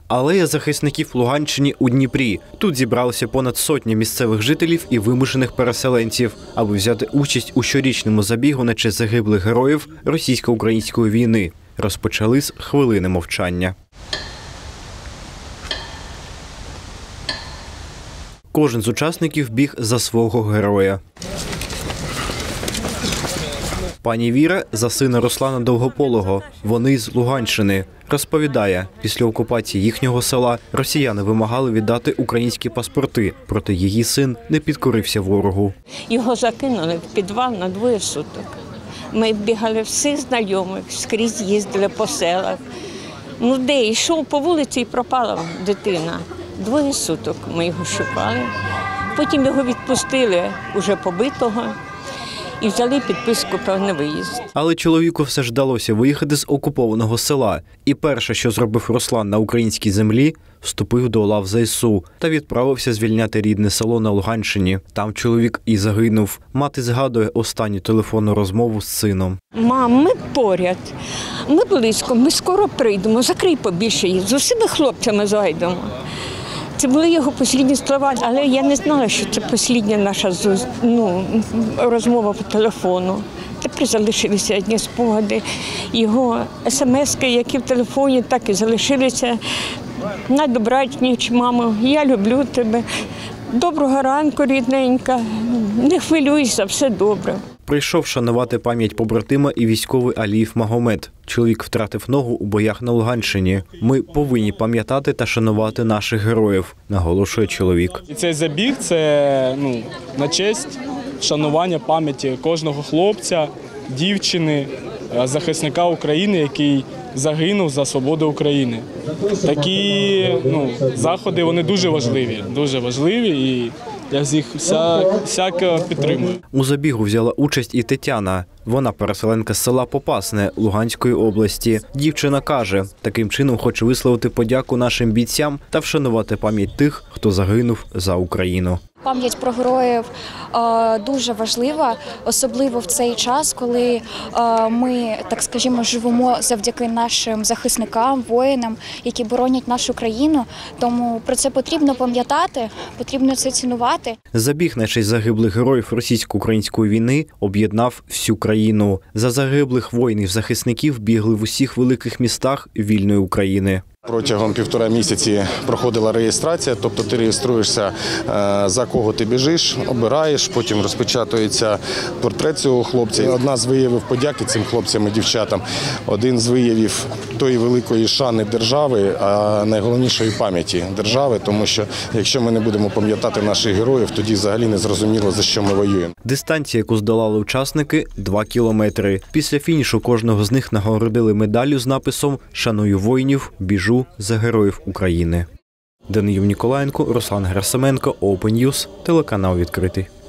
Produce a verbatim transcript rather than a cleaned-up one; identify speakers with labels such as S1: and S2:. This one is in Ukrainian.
S1: Алея захисників Луганщини у Дніпрі. Тут зібралися понад сотня місцевих жителів і вимушених переселенців, аби взяти участь у щорічному забігу на честь загиблих героїв російсько-української війни. Розпочали з хвилини мовчання. Кожен з учасників біг за свого героя. Пані Віра – за сина Руслана Довгополого. Вони з Луганщини. Розповідає, після окупації їхнього села росіяни вимагали віддати українські паспорти, проте її син не підкорився ворогу.
S2: Його закинули в підвал на двоє суток. Ми бігали всіх знайомих, скрізь їздили по селах. Ну де, йшов по вулиці і пропала дитина. Двоє суток ми його шукали. Потім його відпустили, уже побитого. І взяли підписку про невиїзд.
S1: Але чоловіку все ж вдалося виїхати з окупованого села. І перше, що зробив Руслан на українській землі, вступив до лав зе ес у та відправився звільняти рідне село на Луганщині. Там чоловік і загинув. Мати згадує останню телефонну розмову з сином.
S2: Мам, ми поряд, ми близько, ми скоро прийдемо, закрий побільше їх, з усіма хлопцями зайдемо. Це були його останні слова, але я не знала, що це остання наша ну, розмова по телефону. Тепер залишилися одні спогади. Його смски, які в телефоні, так і залишилися. На добраніч, мамо, я люблю тебе. Доброго ранку, рідненька. Не хвилюйся, все добре.
S1: Прийшов шанувати пам'ять побратима і військовий Аліїв Магомед. Чоловік втратив ногу у боях на Луганщині. Ми повинні пам'ятати та шанувати наших героїв, наголошує чоловік.
S3: І цей забіг – це ну, на честь шанування пам'яті кожного хлопця, дівчини, захисника України, який загинув за свободу України. Такі ну, заходи, вони дуже важливі, дуже важливі і я їх всяк, всяк підтримую.
S1: У забігу взяла участь і Тетяна. Вона переселенка з села Попасне Луганської області. Дівчина каже, таким чином хоче висловити подяку нашим бійцям та вшанувати пам'ять тих, хто загинув за Україну.
S4: Пам'ять про героїв е, дуже важлива, особливо в цей час, коли е, ми, так скажімо, живемо завдяки нашим захисникам, воїнам, які боронять нашу країну. Тому про це потрібно пам'ятати, потрібно це цінувати.
S1: Забіг на честь загиблих героїв російсько-української війни об'єднав всю країну. За загиблих воїнів-захисників бігли в усіх великих містах вільної України.
S5: Протягом півтора місяці проходила реєстрація, тобто ти реєструєшся, за кого ти біжиш, обираєш, потім розпечатується портрет цього хлопця. Одна з виявів подяки цим хлопцям і дівчатам, один з виявів тої великої шани держави, а найголовнішої пам'яті держави, тому що якщо ми не будемо пам'ятати наших героїв, тоді взагалі не зрозуміло, за що ми воюємо.
S1: Дистанція, яку здолали учасники – два кілометри. Після фінішу кожного з них нагородили медаллю з написом «Шаную воїнів, біжу за героїв України». Даниїл Ніколаєнко, Руслан Герасименко, Open News, телеканал «Відкритий».